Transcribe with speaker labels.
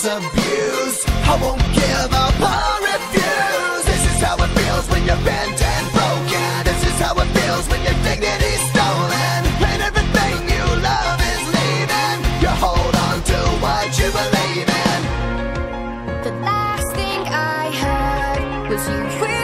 Speaker 1: world's abused. I won't give up or refuse. This is how it feels when you're bent and broken. This is how it feels when your dignity's stolen and everything you love is leaving. You hold on to what you believe in.
Speaker 2: The last thing I heard was you